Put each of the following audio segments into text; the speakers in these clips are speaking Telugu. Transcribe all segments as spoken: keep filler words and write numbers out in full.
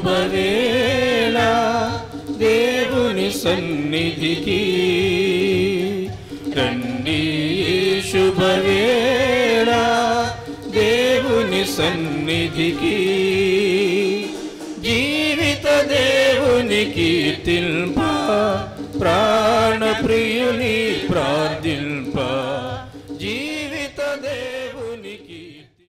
శుభవేళ దేవుని సన్నిధికి రండి శుభవేళ దేవుని సన్నిధికి జీవిత దేవుని కీర్తింప ప్రాణ ప్రియుని ప్రార్థింప జీవిత దేవుని కీర్తి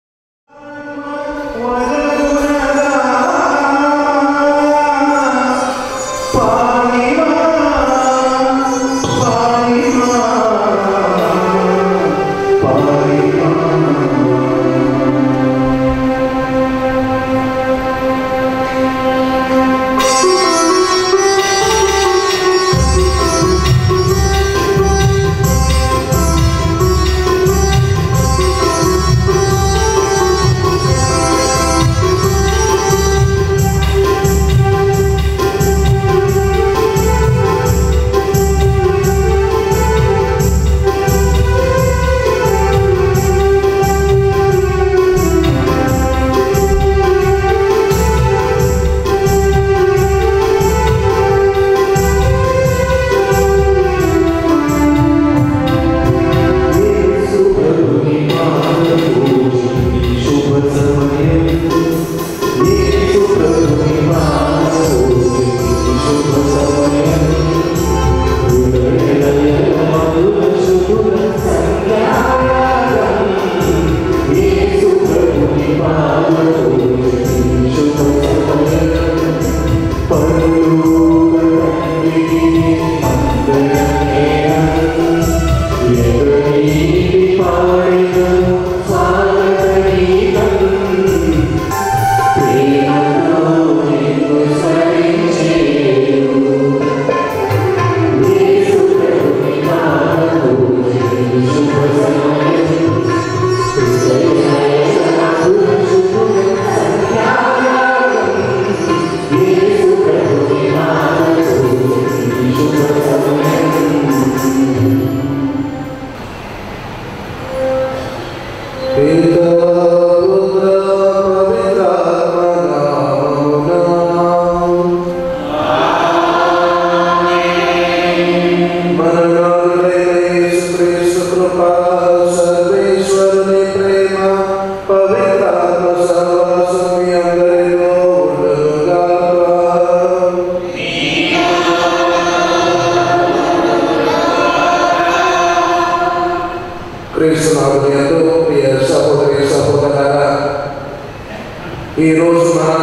ఈ రోజు మనం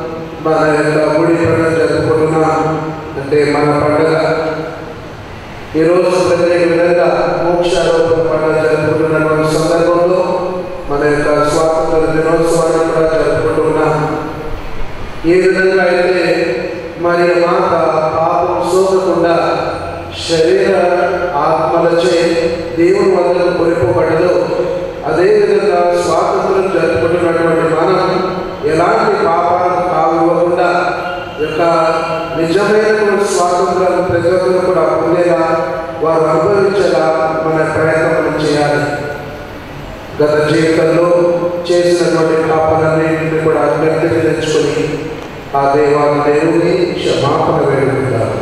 మన యొక్క గుడి పండుగ జరుపుకుంటున్నాం. అంటే మన పండుగ ఈరోజు ప్రత్యేక విధంగా మోక్షారోపణ పండుగ జరుపుకుంటున్నటువంటి సందర్భంలో మన యొక్క స్వాతంత్ర దినోత్సవాన్ని కూడా జరుపుకుంటున్నాం. ఏ విధంగా అయితే మరి మాత పాపం సోకకుండా శరీర ఆత్మలచే దేవుని వద్దకు కొనిపోబడదు, అదేవిధంగా స్వాతంత్రం జరుపుకుంటున్నటువంటి మనం ఎలాంటి పాపాలకు తావివ్వకుండా యొక్క నిజమైనటువంటి స్వాతంత్రాన్ని ప్రజలు కూడా పొందేలా వారు అనుభవించేలా మన ప్రయత్నం చేయాలి. గత జీవితంలో చేసినటువంటి పాపాలన్నింటినీ కూడా వ్యక్తికి తెచ్చుకొని ఆ దేవాల దేవుని క్షమాపణ వేడుకుంటారు.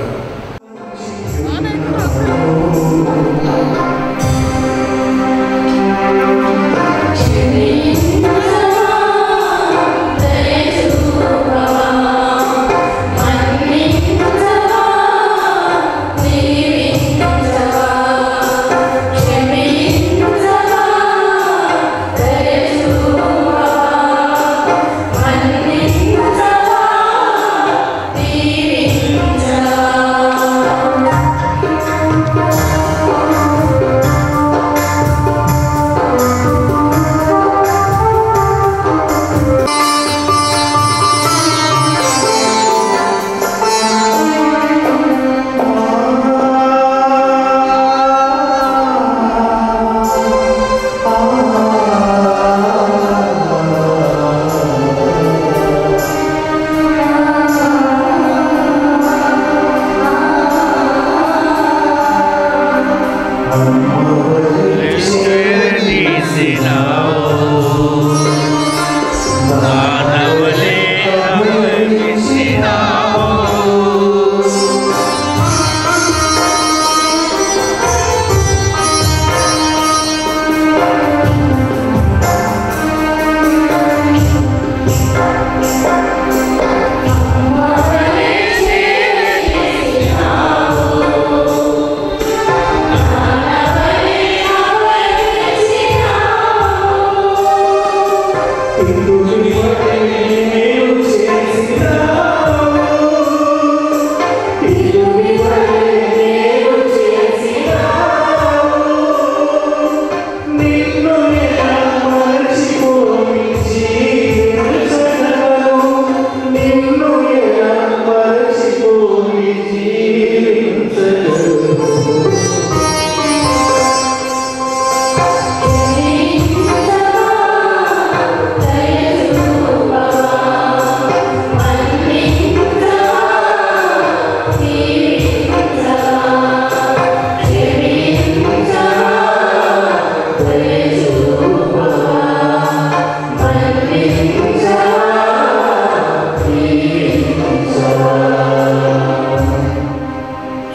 మానవలే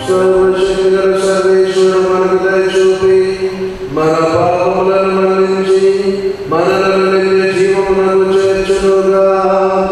సర్వశక్తిగల సర్వేశ్వరుడు మనకు దయచూపి మన పాపములను మన్నించి మనలను నిత్య జీవమునకు చేర్చునుగాక.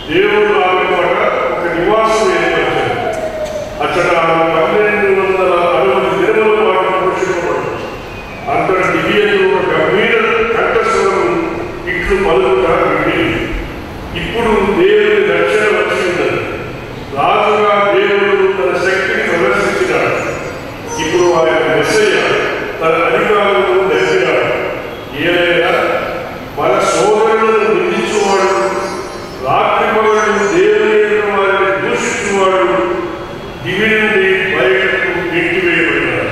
దేవుడు ఆమె పట్ల ఒక నివాసం ఏర్పరిచారు. అక్కడ పన్నెండు వందల అరవై దినముల పాటు పోషింపబడు. అంతటి దివ్యకు ఒక గంభీర కంఠస్వరం ఇట్లు పలుకుట విని, ఇప్పుడు దేవుని రక్షణ వచ్చిందని రాజుగా దేవుడు తన శక్తిని ప్రదర్శించినాడు. ఇప్పుడు ఆయన మెస్సయ్య తన అధికారులను నెరవేరాడు. ఏదైనా మన సోదరులను నిందించువాడు, రాత్రి పగలు దేవుని వారిని దూషించువాడు దివి నుండి బయటకు నెట్టివేయబడినాడు.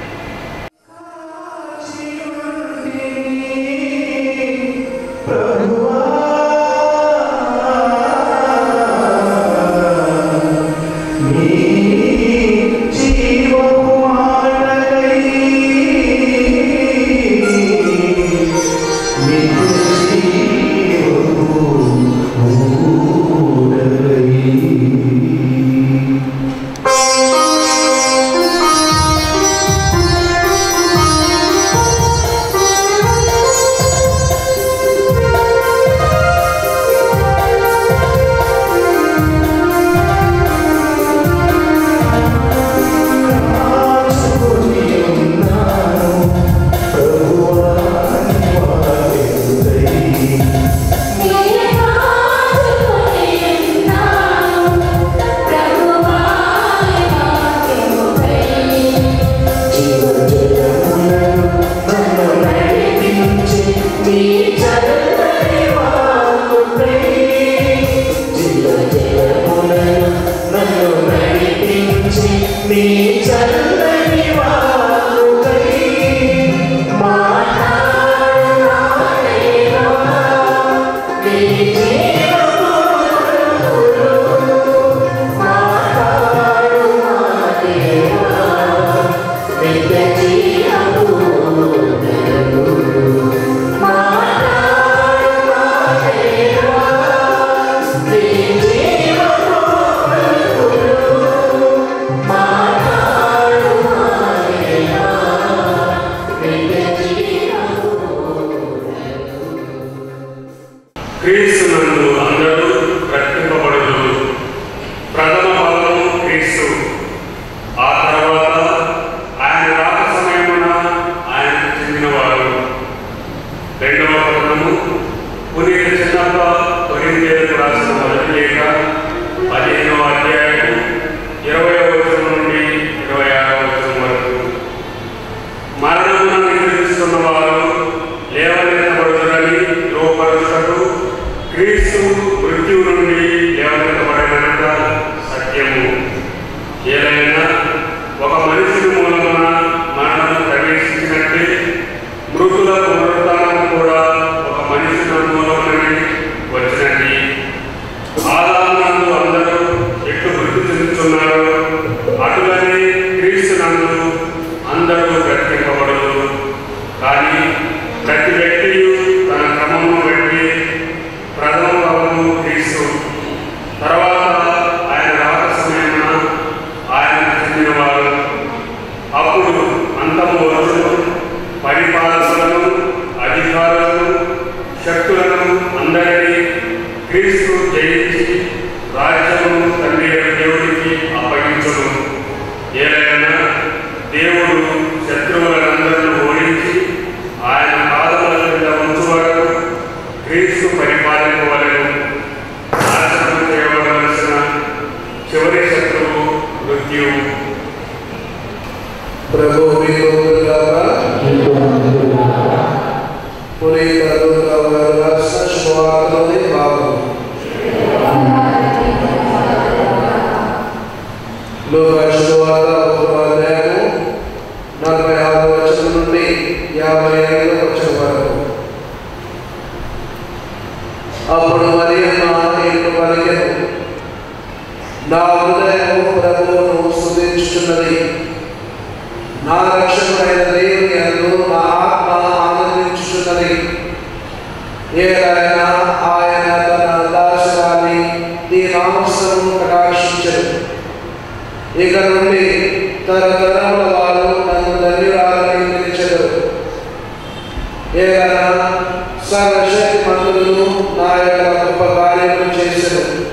క్రీస్తునందు అందరూ రక్షింపబడుదురు. ప్రథమ ఫలము క్రీస్తు. ఆ తర్వాత ఆయన రాక సమయమున ఆయనకు చెందినవారు. రెండవ పట్టణము పునీత చిన్నప్ప కొరింథీయులకు రాసిన మొదటి లేఖ పదిహేనవ అధ్యాయము ఇరవై వచనం నుండి ఇరవై ఆరవ వచనం వరకు. మరణమును నిద్రిస్తున్న వారు లేవనెత్తబడుదురని లోపరుచుటకు క్రీస్తు మృత్యువు నుండి లేవనెత్తబడినంత సత్యము. ఏదైనా ఒక మనిషి మూలమున మరణం ప్రవేశించినట్టే మృతుల పునరుత్థానం కూడా ఒక మనిషి మూలముననే వచ్చినది. ఆదామునందు అందరూ ఎట్లు మృతి చెందుతున్నారో అటులనే క్రీస్తునందు అందరూ రక్షింపబడుదురు. కానీ ప్రతి వ్యక్తి తన క్రమమును బట్టి ప్రథమ ఫలము క్రీస్తు, తర్వాత ఆయన రాక సమయమున ఆయనకు చెందినవారు. అప్పుడు అంతము వచ్చును. పరిపాలకులను, అధికారులను, శక్తులను అందరినీ క్రీస్తు జయించి రాజ్యము తండ్రి దేవుడికి అప్పగించును. ఏదైనా దేవుడు శత్రువులందరినీ ఓడించి ఆయన పాదముల కింద ఉంచు వరకు క్రీస్తు పరిపాలింపవలెను. నాశనం చేయబడవలసిన చివరి శత్రువు మృత్యువు. ప్రభు మీకు పునీత లూకా గారు రాసిన శుభవార్తలోని భాగం. లూకా శుభవార్త ఒకటో అధ్యాయము నలభై ఆరు వచనం నుండి యాభై ఐదు వచనం వరకు. అప్పుడు మరియమ్మ ఇట్లు పలికెను, నా హృదయము ప్రభువును స్తుతించుచున్నది, నా రక్షకుడైన దేవుని యందు నా ఆత్మ ఆనందించుచున్నది. ఏదైనా ఆయన తన దాసురాలి దీనాంశము కటాక్షించను. ఇక నుండి తరతరముల వారు నన్ను ధన్యురాలని పిలిచెదరు. ఏదైనా సర్వశక్తిమంతులను నా యొక్క గొప్ప కార్యములు చేసెను.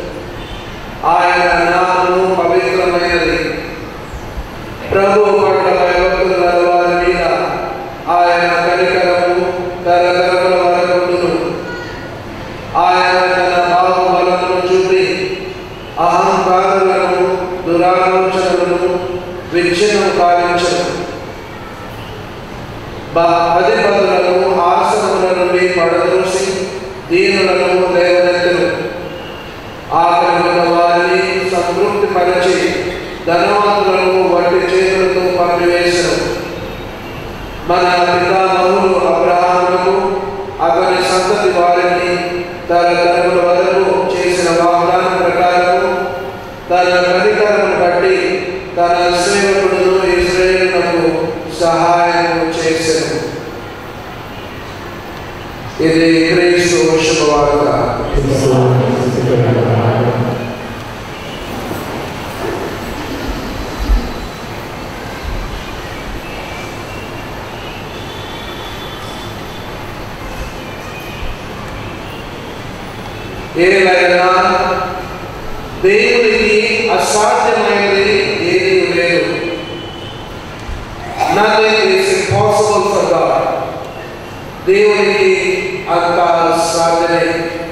విచ్ఛిన్నం కావించను. అధిపతులను ఆసనముల నుండి పడదోసి దీనులను లేవనెత్తను. ఆకలి ఉన్న వారిని సంతృప్తి పరిచి ధనవంతులను వట్టి చేతులతో పంపివేసను. మన పితామహులు అబ్రహాములకు అతని సంతతి వారిని తరతరముల వరకు చేసిన వాగ్దానం ప్రకారము తన కనికరమును బట్టి తన సేవకుడును ఇశ్రాయేలునకు సహాయం చేసెను. ఇది క్రీస్తు శుభవార్త. ఏలైనా దేవునికి అసాధ్యమైనది ఏదీ లేదు. Nothing is impossible for God. దేవునికి అంత సాధ్యమే.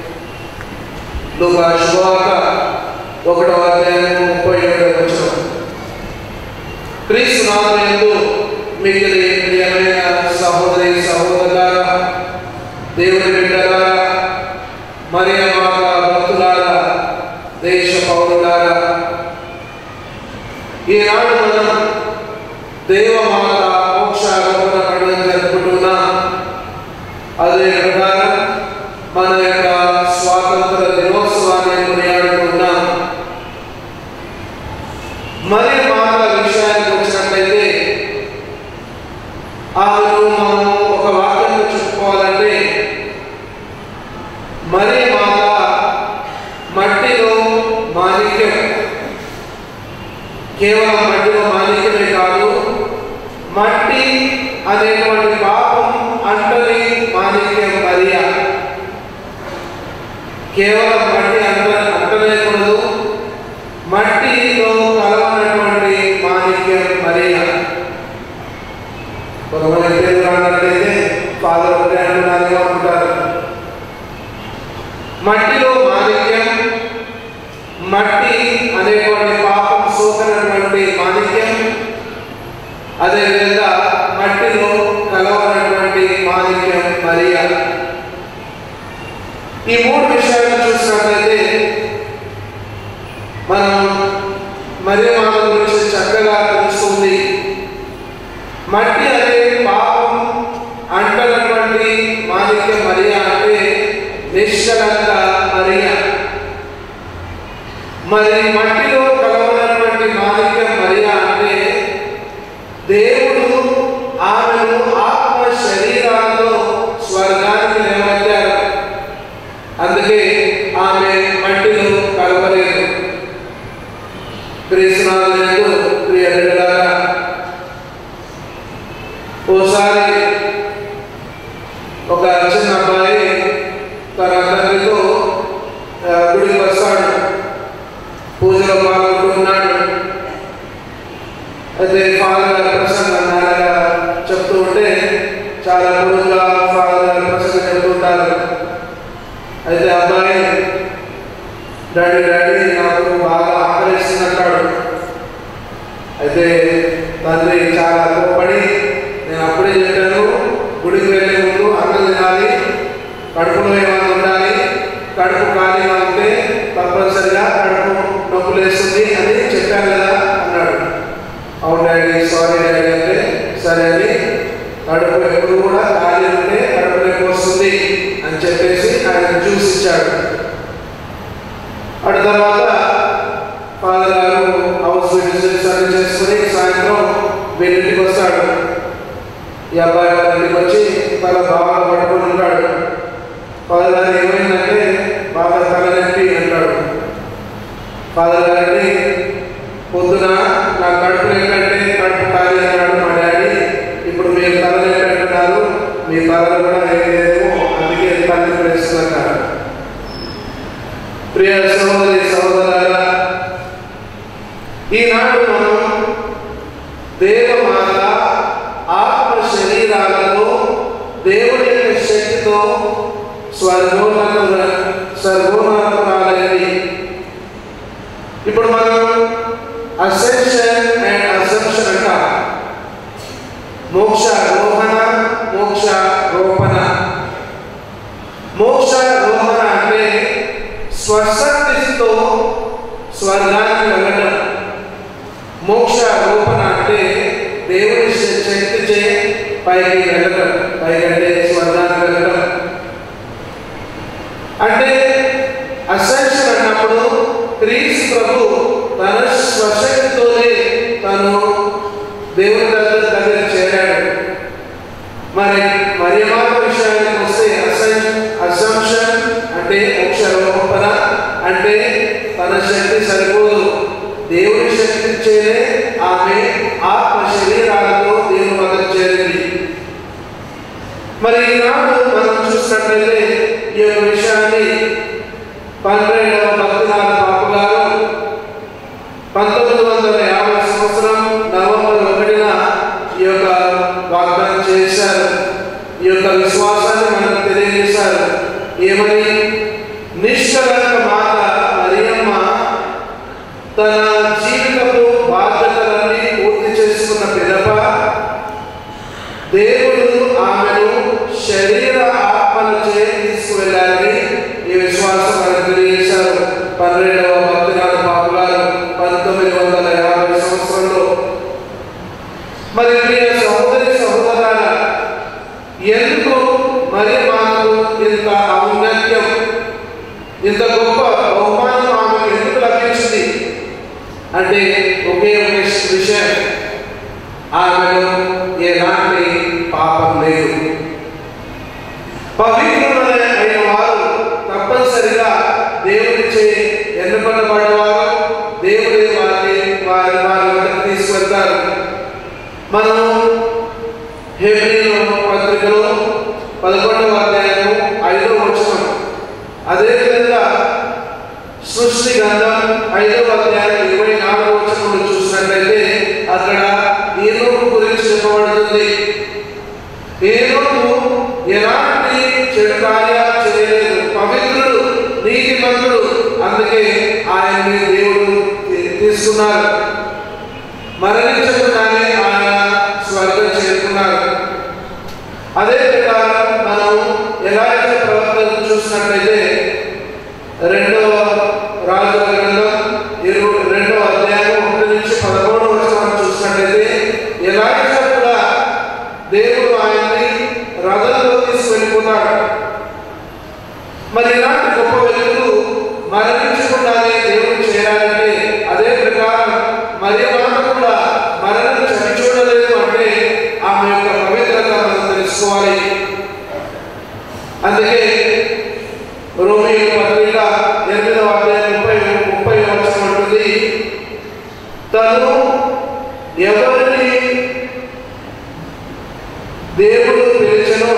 లూకా శుభవార్త ఒకటవ అధ్యాయం ముప్పై ఏడవ వచనం. క్రీస్తు నామమునందు మిగిలి ప్రియమైన సహోదరి సహోదరులారా, దేవుని బిడ్డలారా, మరియ మాత భక్తులారా, దేశ పౌరులారా, ఈనాడు మనం దేవమాత మోక్షాగమన పండుగ జరుపుకుంటున్నాం. అదే ప్రకారం మన యొక్క స్వాతంత్ర దినోత్సవాన్ని కొనియాడుకుంటున్నాం. మరియ మాత విషయానికి వచ్చినట్లయితే ఆమెను మనం ఒక వాక్యంలో చెప్పుకోవాలంటే మరియ మాత మట్టిలో మాణిక్యం. కేవలం మట్టిలో మాణిక్యమే కాదు, మట్టి అనేటువంటి పాపం అంటని మాణిక్యం మరియా. కేవలం మట్టి అంట అంటనేకూడదు, మట్టిలో కలవనటువంటి మాణిక్యం మరియా. కొంతమంది పేరు అన్నట్లయితే ఫాదర్ ఒకటే అంటున్నారు అనుకుంటారు. మట్టిలో మాణిక్యం, మట్టి అనేటువంటి పాపం సోకనటువంటి మాణిక్యం, అదేవిధంగా మట్టిలో కలవనటువంటి మాణిక్యం మరియా. ఈ మూడు విషయాలను చూసినట్లయితే మనం మరియ మాత గురించి చక్కగా తెలుస్తుంది. మట్టి అనే పాపం అంటనటువంటి మాణిక్యం మరియా అంటే నిష్కలంక మరియా. మరి మట్టిలో కలవనటువంటి మాణిక్యం మరియా అంటే దేవుడు ఆమెను ఆత్మ శరీరాలతో స్వర్గానికి లేవనెత్తారు. అందుకే ఆమె మట్టిలో కలవలేదు. క్రీస్తునాథుడు ప్రియ బిడ్డలారా, ఓసారి ఒక చిన్న అబ్బాయి తన తండ్రితో గుడికి వస్తాడు. పూజలో పాల్గొంటున్నాడు. అయితే ఫాదర్ గారి ప్రసంగం నాన్నగా చెప్తూ ఉంటే చాలా రోజుగా ఫాదర్ గారి ప్రసంగం చెప్తుంటారు. అయితే అబ్బాయి డాడీ డాడీ నాకు బాగా ఆకలిస్తుందంటాడు. అయితే తండ్రి చాలా కోపడి, నేను అప్పుడే చెప్పాను, గుడికి వెళ్ళే ముందు అన్నం తినాలి, కడుపులో ఏమైనా ఉండాలి, కడుపు ఖాళీగా ఉంటే తప్పనిసరిగా కడుపు నొప్పులు వేస్తుంది అని చెప్పాను కదా అన్నాడు. అవును డాడీ, సారీ డాడీ అంటే సరే అని కడుపు ఎప్పుడు కూడా ఖాళీ ఉంటే కడుపు నొప్పి వస్తుంది అని చెప్పేసి ఆయన జ్యూస్ ఇచ్చాడు. అటు తర్వాత ఫాదర్ గారు హౌస్ విజిట్స్ అన్ని చేసుకుని సాయంత్రం వీళ్ళింటికి వస్తాడు. ఈ అబ్బాయి వాళ్ళ ఇంటికి వచ్చి తల బాగా పట్టుకొని ఉంటాడు. ఫాదర్ గారు ఏమైందంటే బాగా తలనొప్పి అంటాడు. ఫాదర్ గారిని పొద్దున నా కడుపు ఏంటంటే కడుపు ఖాళీ అన్నాడు మా డాడీ, ఇప్పుడు మీరు తలనొప్పి అంటున్నారు, మీ తలలో కూడా ఏం లేదేమో అందుకే తల్లి వేస్తున్నారు. ప్రియ సహోదరి సహోదరులారా, ఈనాడు మనం దేవమాత ఆత్మ శరీరాలతో దేవుని యొక్క శక్తితో స్వర్గోన్నత స్వర్గోన్నతురాలైంది. ఇప్పుడు మనం అసెన్షన్ అండ్ అసెన్షన్ దిశతో స్వర్గానికి వెళ్ళడం. మోక్ష రూపణ అంటే దేవుని శక్తిచే పైకి వెళ్ళడం, పైకంటే స్వర్గానికి వెళ్ళడం. అంటే అసెన్షన్ అన్నప్పుడు క్రీస్తు ప్రభు తన స్వశక్తితోనే తను దేవుని దగ్గర దగ్గర చేరాడు. మరి మరియమాత విషయానికి వస్తే అసెన్ అసంప్షన్ అంటే మోక్షారోపణ అంటే తన శక్తి సరిపోదు, దేవుని శక్తి చేరే ఆమె ఆత్మ శరీరాలతో దేవుని వద్ద చేరింది. మరి ఈనాడు మనం చూసినట్లయితే ఈ యొక్క విషయాన్ని పన్నెండవ భక్తినాథ బాబు గారు పంతొమ్మిది వందల యాభై సంవత్సరం నవంబర్ ఒకటిన ఈ యొక్క వాగ్దానం చేశారు. ఈ యొక్క విశ్వాసాన్ని మనకు తెలియజేశారు. ఏమని? నిష్కలంక మాత మరియమ్మ తన జీవితపు బాధ్యతలన్నీ పూర్తి చేసుకున్న పిదప దేవుడు ఆమెను శరీర ఆత్మలచే తీసుకువెళ్ళాలని ఈ విశ్వాసం మనకు తెలియజేశారు. పన్నెండవ భక్తినాథ బాబు గారు పంతొమ్మిది వందల యాభై సంవత్సరంలో. మరి ప్రియ సహోదరి సహోదరులారా, ఎందుకు మరి మాకు ఇంత ఔన్నత్యం, ఇంత గొప్ప బహుమానం ఆమెకు ఎందుకు లభించింది అంటే ఒకే ఒకే విషయం, ఆమెలో ఎలాంటి పాపం లేదు. పవిత్రులైన అయిన వారు తప్పనిసరిగా దేవుడిచే ఎన్నుకొనబడ్డవారు, దేవుడి వారిని వారి వారి వద్దకు తీసుకెళ్తారు. మనం హెబ్రీయుల పత్రికలో పదకొండవ అధ్యాయము ఐదవ వచనం, అదేవిధంగా సృష్టి గ్రంథం ఐదవ అధ్యాయం ఇరవై నాలుగవ వచనంలో చూసినట్లయితే అక్కడ ఏనోకు గురించి చెప్పబడుతుంది. ఏనోకు ఎలాంటి చెడు కార్యాలు చేయలేదు, పవిత్రుడు, నీతిమంతుడు. అందుకే ఆయన్ని దేవుడు తీసుకున్నారు. మరణించకుండానే ఆయన స్వర్గం చేరుకున్నారు. అదే ప్రకారం మనం ఎలాంటి ప్రవర్తన చూసినట్లయితే రెండవ రాజుల గ్రంథం ఇరవై రెండవ అధ్యాయం ఒకటి నుంచి పదమూడవ వచనం చూసినట్లయితే ఎలాంటి కూడా దేవుడు ఆయన్ని రథంలో తీసుకెళ్ళిపోతాడు. మరి ఇలాంటి గొప్ప వ్యక్తులు మరణించకుండానే దేవుడు చేయాలంటే అదే ప్రకారం మరియమాత కూడా మరణం చవి చూడలేదు అంటే ఆమె యొక్క పవిత్రత మనం తెలుసుకోవాలి. అందుకే రోమీయుల పత్రిక ఎనిమిదవ అధ్యాయం ముప్పై ముప్పై వచనం ఉంటుంది, తను ఎవరిని దేవుడు పిలిచెను,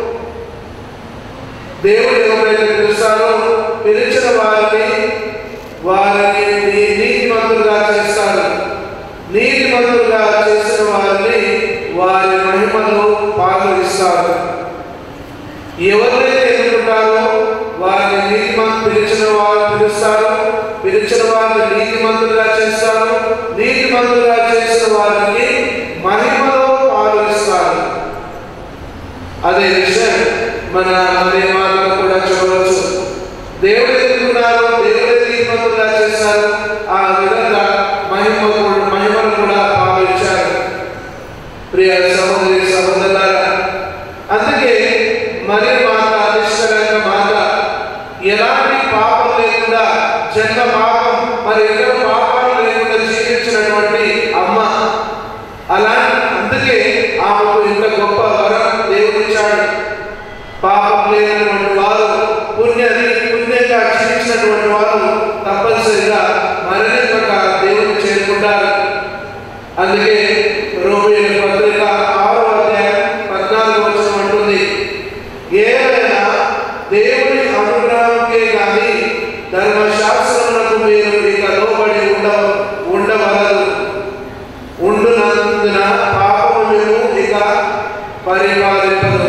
దేవుడు ఎవరైతే పిలుస్తారో పిలిచిన వారిని వారిని నీతిమంతులుగా చేస్తారు, నీతిమంతులుగా చేసిన వారిని వారి మహిమలో పాల్గొనిస్తారు. ఎవరైతే ఎన్నుకుంటారో వారిని నీతిమంతు పిలిచిన వారు పిలుస్తారు, పిలిచిన వారిని నీతిమంతులుగా చేస్తారు, నీతిమంతులుగా చేసిన వారిని మహిమలో పాల్గొనిస్తారు. అదే విషయం మన మరియమాతను కూడా చూడవచ్చు. దేవుడు ఎన్నుకున్నారు, దేవుడే నీతిమంతులుగా చేశారు, ఆ విధంగా మహిమ మహిమను కూడా పాల్గొంచారు. ప్రియ సహోదరి సహోదరులారా, అందుకే మరియమాత నిష్కలంక మాత, ఎలాంటి పాపం లేకుండా జన్మ పాపం మరి ఇతర పాపాలు లేకుండా జీవించినటువంటి అమ్మ. అలా అందుకే ఆమెకు ఇంత గొప్ప వరం దేవుడిచ్చాడు. పాపం లేనటువంటి వారు, పుణ్యని పుణ్యంగా జీవించినటువంటి వారు తప్పనిసరిగా మరణింపక దేవుని చేరుకుంటారు. అందుకే రోమీయుల పత్రిక ఆరో అధ్యాయం పద్నాలుగు వచనం అంటుంది, ఏమైనా దేవుని అనుగ్రహంకే కానీ ధర్మశాస్త్రములకు మీరు ఇక లోబడి ఉండ ఉండవలదు ఉండునందున పాపము మేము ఇక పరిపాలింపదు.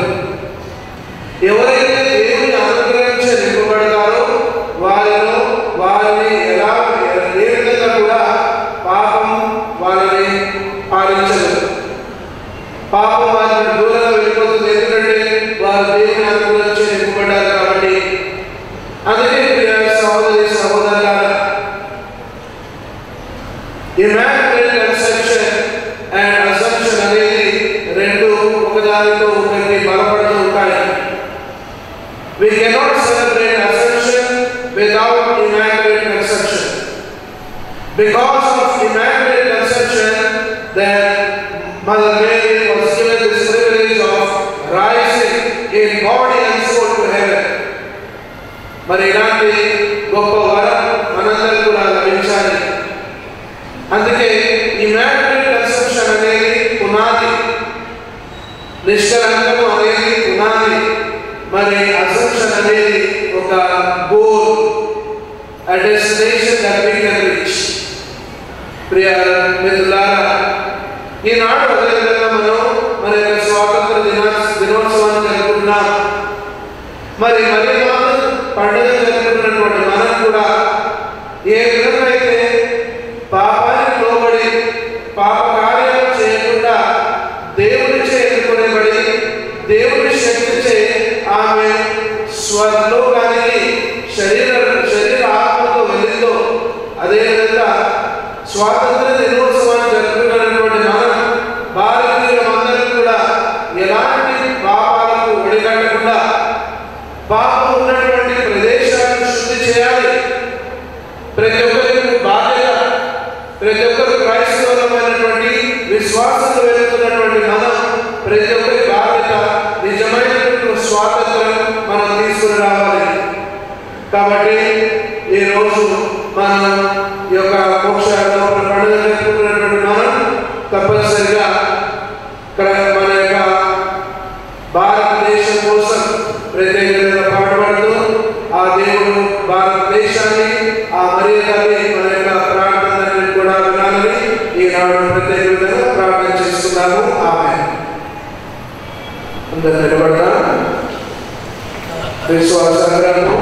ఎవరైతే దేవుని అనుగ్రహించి నింపబడతారో వారిలో వారిని ఎలా Immaculate conception and assumption అనేది రెండు ఒకదానితో ఒకటి బలపడుతూ ఉంటాయి. We cannot celebrate assumption without immaculate conception. Because of immaculate conception, then Mother Mary was given this privilege of rising in body and soul to heaven. మరి ఇలాంటి గొప్ప వరం మనందరికీ కూడా లభించాలి. అందుకే ఇమాక్యులేట్ కన్సెప్షన్ అనేది పునాది, నిష్కలంకము అనేది పునాది, మరి అసెప్షన్ అనేది ఒక గోల్, a destination that we can reach. ప్రియ మిత్రులారా, ఈనాడు అదేవిధంగా మనం మన యొక్క స్వాతంత్ర దిన దినోత్సవాన్ని జరుపుకుంటున్నాం. మరి మరి పండుగ జరుపుకున్నటువంటి మనం కూడా ఏ విధంగా అయితే పాపానికి లోబడి పాప కార్యాలు చేయకుండా దేవునిచే ఎన్నుకొనబడి దేవుని శక్తిచే ఆమె స్వర్లోకానికి శరీర శరీర ఆత్మతో వెళ్ళిందో, అదేవిధంగా స్వాతంత్ర దినోత్సవాన్ని జరుపుకున్నటువంటి మనం భారతీయులందరూ కూడా ఎలాంటి పాపాలకు ఒడిగట్టకుండా పాపం ఉన్నటువంటి ప్రదేశాలను శుద్ధి చేయాలి. ప్రతి ఒక్కరికి బాధ్యత. ప్రతి ఒక్కరు క్రైస్తవులమైనటువంటి విశ్వాసంతో వెళ్తున్నటువంటి మనం ప్రతి ఒక్కరి బాధ్యత నిజమైనటువంటి స్వాతంత్రం మనం తీసుకుని రావాలి. కాబట్టి ఈరోజు మనం ఈ యొక్క మోక్ష పండుగ జరుపుకున్నటువంటి మనం తప్పనిసరిగా మన యొక్క భారతదేశం కోసం ప్రత్యేకంగా పాటుపడుతూ ఆ దేవుడు భారతదేశాన్ని ఆ మర్యాదని మన యొక్క ప్రార్థనని కూడా వినాలని ఈనాడు ప్రత్యేకంగా ప్రార్థన చేస్తున్నాము. ఆమేన్. అందరూ నిలబడతా విశ్వాస గ్రంథము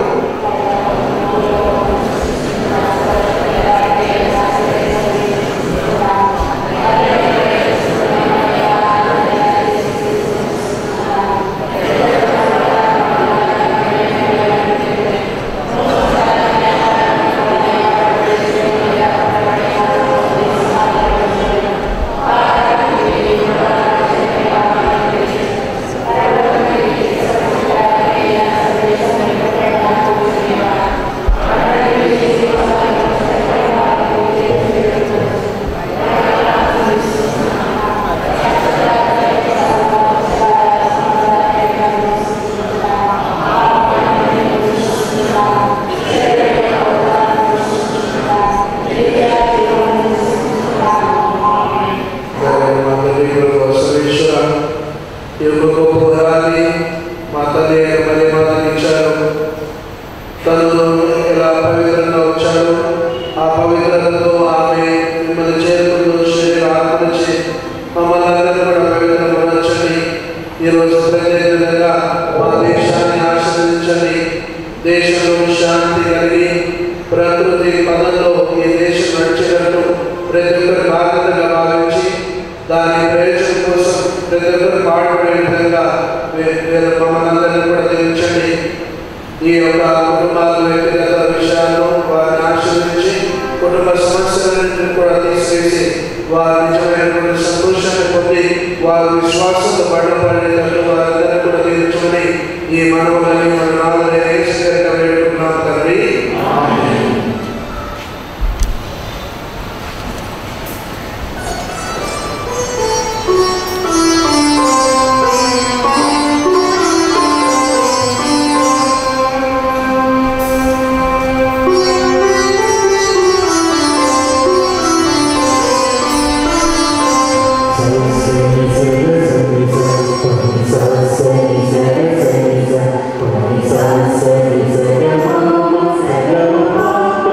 Sa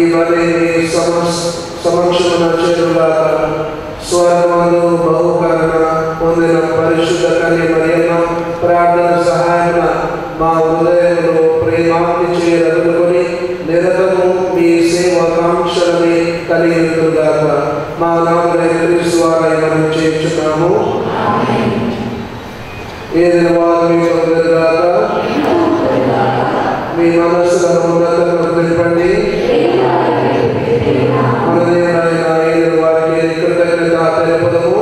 బలి మీ సమక్షమున చేరుగాక. స్వర్గమందు బహుకరణ పొందిన పరిశుద్ధ కన్య మరియమ్మ ప్రార్థన సహాయమున మా హృదయంలో ప్రేమాన్ని చేయరదుకొని నిరతము మీ సేవాకాంక్షలని కలిగినగాక. మా నామమున క్రీస్తు వారై మనం చేయించున్నాము. ఏదైనా వారు మీ పొందగాక. మీ మనస్సులను ఉన్నతంగా తెలిపండి. మన దేవుడైన ఏదైనా వారికి కృతజ్ఞత తెలుపుదము.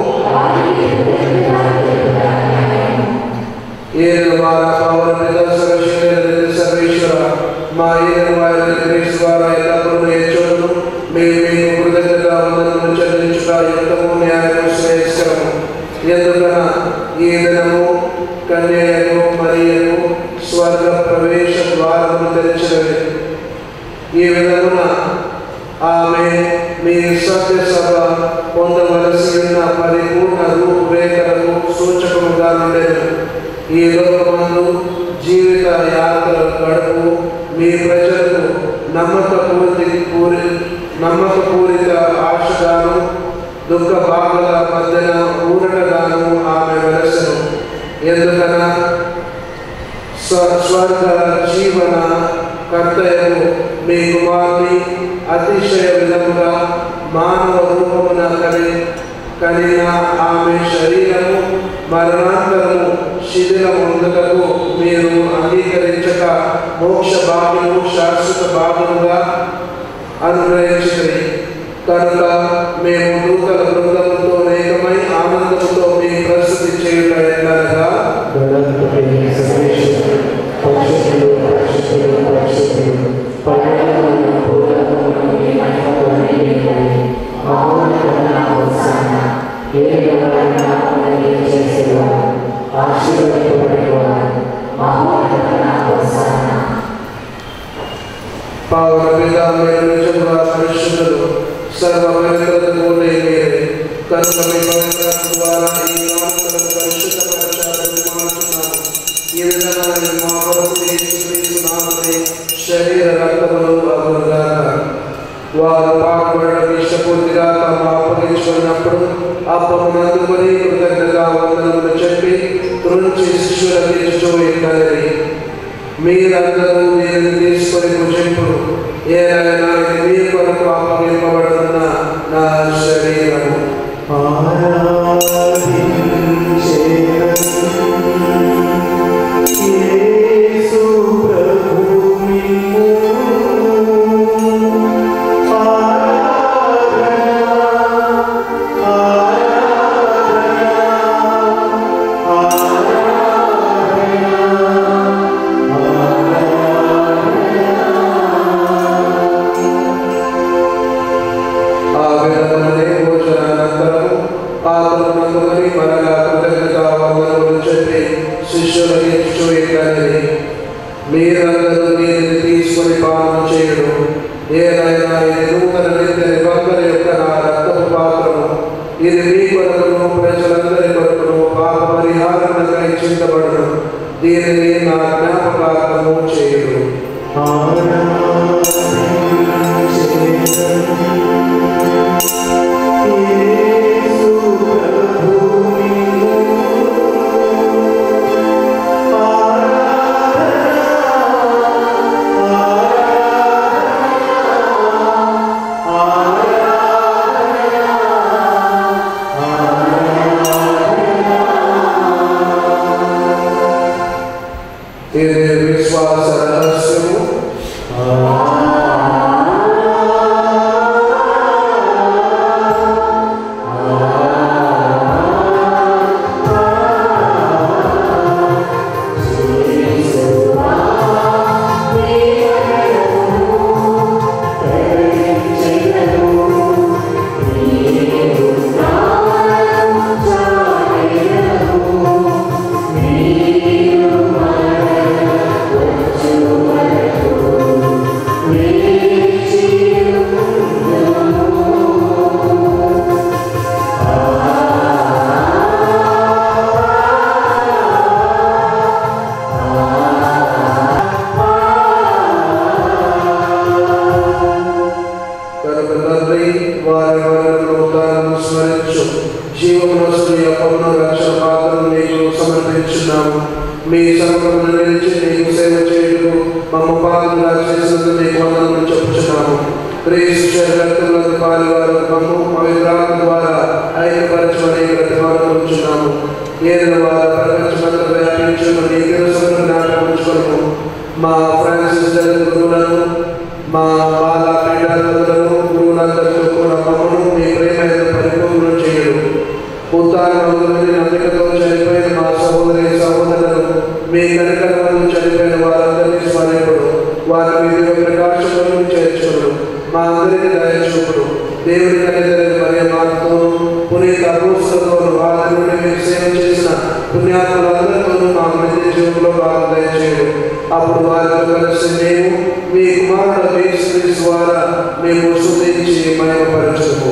ఏదైనా వార పవన పిత సర్వేశ్వర మా ఏదైనా వారి క్రీస్తు వారై ఎల్లప్పుడూ నేర్చును మేము మీకు కృతజ్ఞత వందనములు చెల్లించుట యుక్తము న్యాయము శ్రేయస్కరము. ఎందుకన ఈ దినము కన్యకు మరియకు స్వర్గ ప్రవేశ ద్వారము తెరిచినది. ఈ విధమున ఆమె మీ సత్యసభ పొందవలసి ఉన్న పరిపూర్ణ రూపురేఖలకు సూచకముగా ఉండేది. ఈ లోకమందు జీవిత యాత్ర గడుపు మీ ప్రజలకు నమ్మకపూర్తి పూరి నమ్మకపూరిత ఆశగాను దుఃఖ బాధల మధ్యన ఊరటగాను ఆమె వెలసను. ఎందుకన స్వర్గ జీవన కర్తయము మీ కుమార్ని అతిశయ విధముగా మానవ రూపమున కలి కలిగిన ఆమె శరీరము మరణాంతరము శిథిలముందుటకు మీరు అంగీకరించక మోక్ష భాగ్యము శాశ్వత భాగముగా అనుగ్రహించింది. కనుక మేము దూతల బృందముతో ఏకమై ఆనందముతో మీ ప్రస్తుతి చేయుట ఎలాగా పావన పితా మీరు నిజముగా పరిశుద్ధులు, సర్వ పవిత్రతకు మీరే. కనుక మీ పవిత్రత ద్వారా ఈ ఆత్మలను పరిశుద్ధపరచాలని మానుచున్నాము. ఈ విధంగా మా కొరకు యేసుక్రీస్తు నామమున శరీర రక్తములు అగునుగాక. వారు పాటుపడడం ఇష్టపూర్తిగా తాము అప్పగించుకున్నప్పుడు అప్పమును అందుకొని కృతజ్ఞతా వందనములు చెప్పి త్రుంచి శిష్యులకు ఇచ్చుచూ ఇట్లనిరి, మీరందరూ దీనిని తీసుకొని భుజింపుడు. ఏదైనా ఇది మీ కొరకు అప్పగింపబడుతున్న నా శరీరము. మీరందరూ దీనిని తీసుకొని పాలన చేయడు. ఏదైనా ఇది నూతన నిత్య నిబంధన యొక్క నా రక్తపు పాత్రము. ఇది మీ కొరకును ప్రజలందరి కొరకును పాప పరిహారముగా చింతబడును. దీనిని నా జ్ఞాపకార్థము చేయడు. ఆ వారి వారిని స్మరించు. జీవనోత్సవ అప్పను రక్షణ పాత్రను నీకు సమర్పించున్నాము. మీ సమూహంలో నిలిచి నీకు సేవ చేయడం మమ్మ పాత్రగా చేసినందుకు నీకు వందనములు చెప్పుచున్నాము. క్రీస్తు రక్తములకు పాలువారు మమ్ము పవిత్రాత్మ ద్వారా ఐక్యపరచమని ప్రతిపాదనచున్నాము. ఏదైనా వారు ప్రపంచమంతా వ్యాపించడం నీ తెలుసుకుని జ్ఞాపకం. మా ఫ్రాన్సిస్ గురువులను, మా బాల పీఠాధిపతులను, గురువులందరితో కూడా మమ్మను మీ ప్రేమ పరిపూర్ణం చేయడం. ఉత్తానములని నమ్మికతో చనిపోయిన మా సహోదరి సహోదరులను, మీ కనికరములను చనిపోయిన వారందరినీ స్మరింపుడు. వారి మీద ప్రకాశములను చేర్చుడు. మా అందరికీ దయచూపుడు. దేవుడి కనికరని మరియు మాతోను పునీత అపోస్తలులతోను వారి నుండి మీకు సేవ చేసిన పుణ్యాత్ములందరితోనూ మా మధ్య జీవులో భాగం దయచేయడు. అప్పుడు వారితో కలిసి మేము మీ కుమారుడు యేసు ద్వారా మేము స్తుతించి మహిమపరచుము.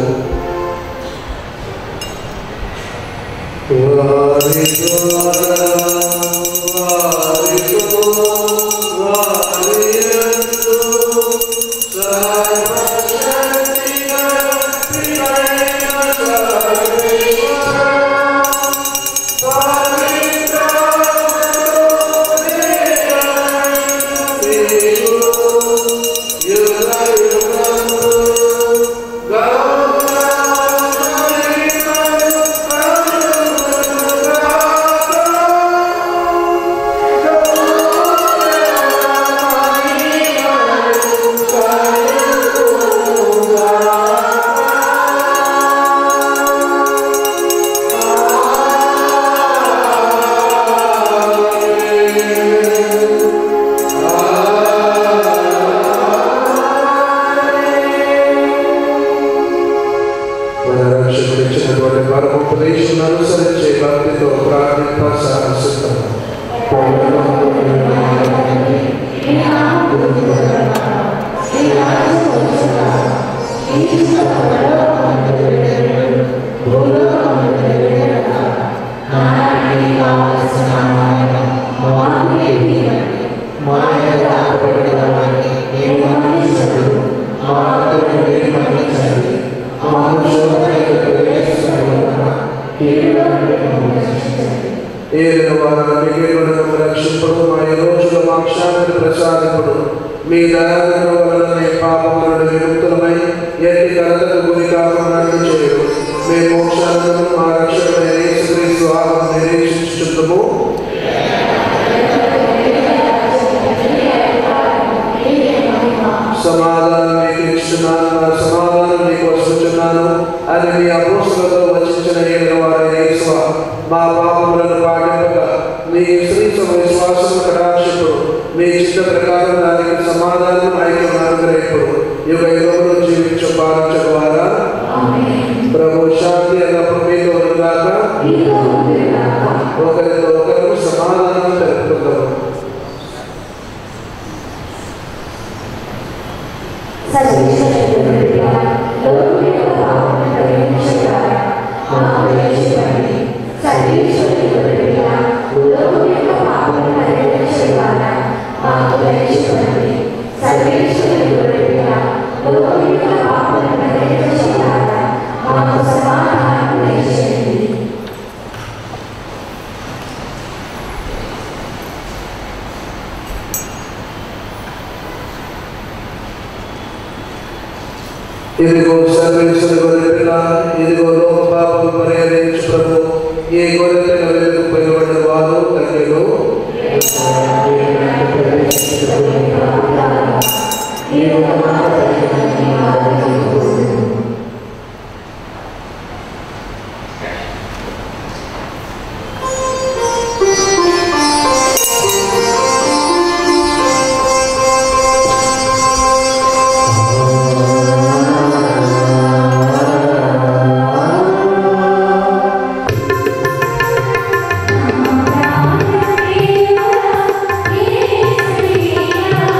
అనుసరించే భక్తితో ప్రార్థింప సాధిస్తాము. రక్షింపుడు మా రోజుల మాక్షాన్ని ప్రసాదింపుడు. మీ దయాలను వలన పాపముల విముక్తులమై ఎట్టి కలతకు గురి కాకుండా చేయడు. మీ మోక్షాలను మా రక్షకుడైన యేసుక్రీస్తు ఆత్మ నిరీక్షించుచున్నాము. సమాధానం మీకు ఇస్తున్నాను, నా సమాధానం మీకు వస్తున్నాను అని మీ అపోస్తలులతో వచించిన ఏలిన వారి యేసు మా పాపములను పాటింపక మీ శ్రీత్వ విశ్వాసము కటాక్షింపుడు. మీ చిత్త ప్రకారం దానికి సమాధానం ఐక్యం అనుగ్రహింపుడు. యుగ యుగంలో జీవించు పాలించు ద్వారా ప్రభు శాంతి అన్నప్పుడు మీతో ఉండగాక ఒకరితో ఒకరు సమాధానం తెలుపుతారు. ఇదిగో సర్వేశ్వరి గొర్రె పిల్ల, ఇదిగో లోక పాపం పరిహరించు ప్రభు. ఈ గొర్రె పిల్ల వెలుగు పైబడిన వారు తండ్రిలో Yeah.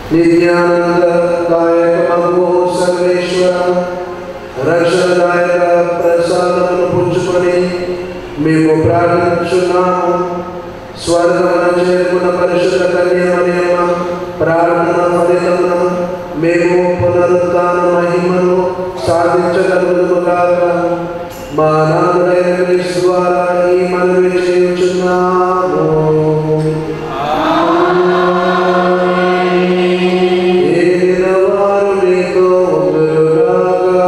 నిత్యానందదాయకమగు సర్వేశ్వర రక్షణదాయక ప్రసాదమును పుచ్చుకొని మేము ప్రార్థించున్నాము. స్వర్గమున చేరుకున్న పరిశుద్ధ కన్యమరియమ్మ ప్రార్థన ఫలితమున మేము పునరుత్థాన మహిమను సాధించగలుగుగాక. మా నాథుడైన క్రీస్తు ద్వారా ఈ మనవి చేయుచున్నాము. ఏలినవారు మీతో ఉండుగాక.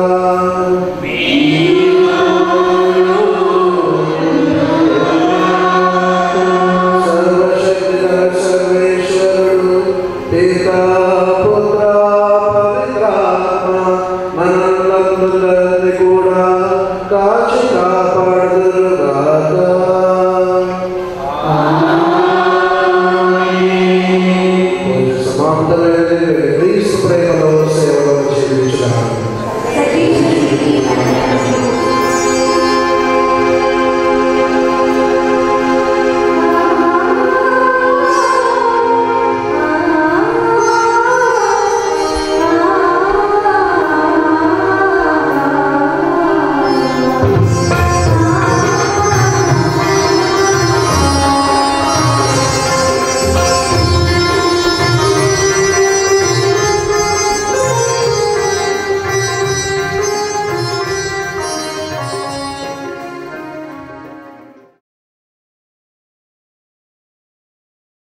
సర్వశక్తిగల సర్వేశ్వరుడు పితా పుత్ర పవిత్రాత్మ మనందరినీ కూడా కాచి కాపాడుదురుగాక. సమాప్తమైన క్రీస్తు ప్రేమలో సేవలో జీవించుదాం.